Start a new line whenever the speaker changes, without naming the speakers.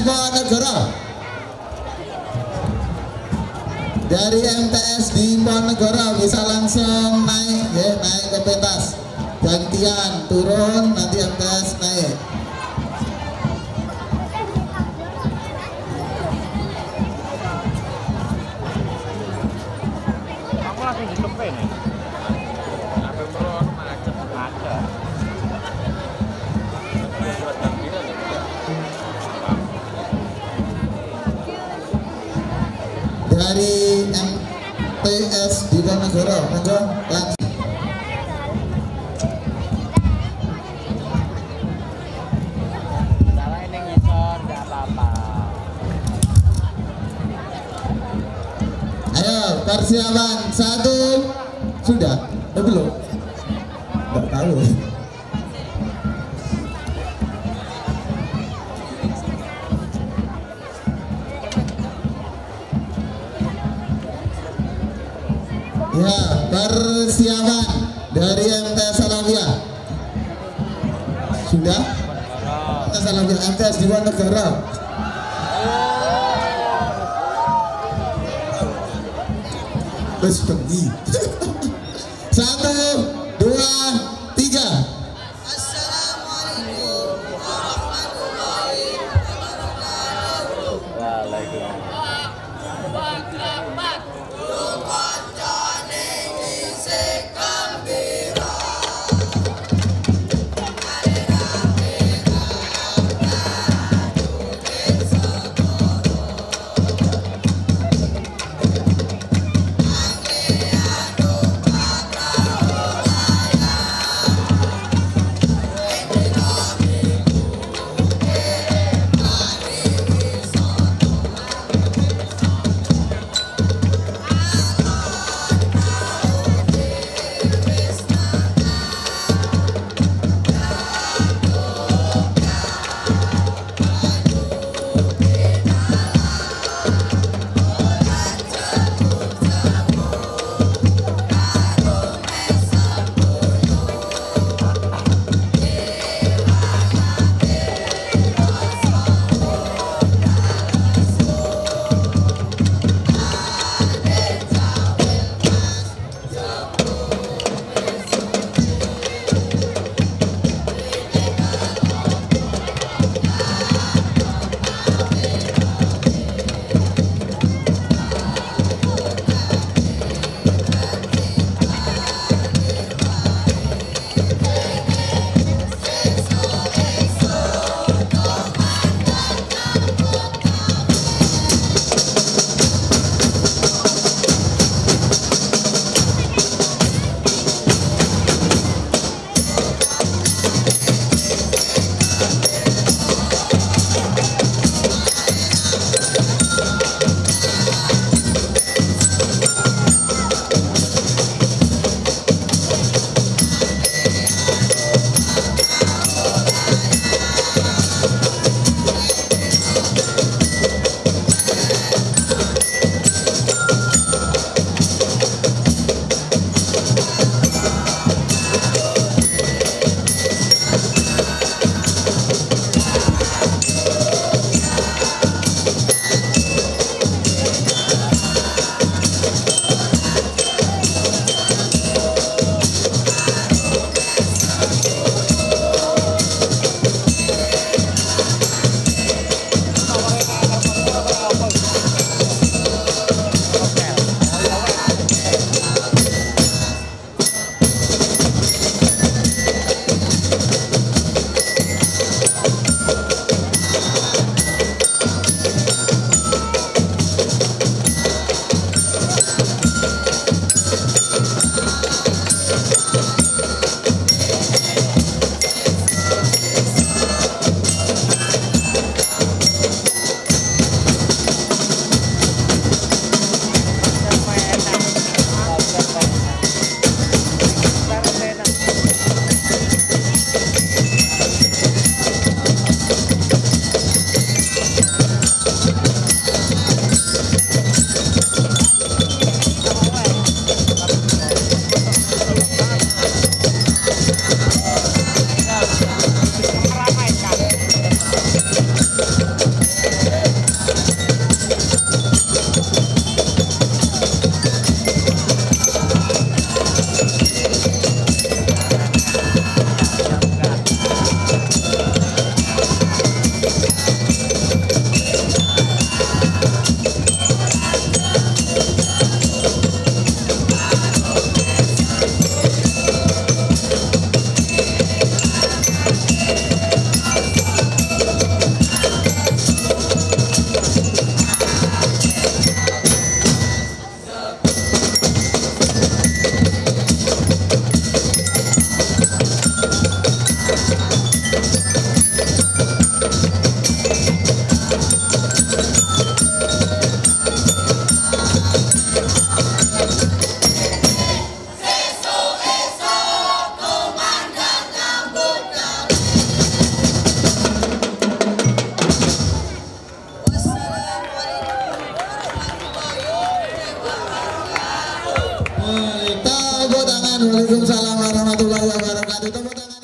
Ponegoro. Dari MTS di Ponegoro bisa langsung naik ya, naik ke pentas. Gantian turun nanti MTS naik.
Aku langsung di tempe nih. Sampai meron macet ada.
Dari MTS di Ponegoro, monggo langsung. Persiapan satu sudah, belum? Nggak tahu. Ya, persiapan dari MTS Salawiyah sudah. MTS Salawiyah, MTS di Ponegoro. Wes bengi. 1, 2, 3.
Assalamualaikum warahmatullahi wabarakatuh.
Waalaikumsalam.
Kancane isih gembira.
Tepuk tangan. Waalaikumsalam warahmatullahi wabarakatuh. Tepuk tangan.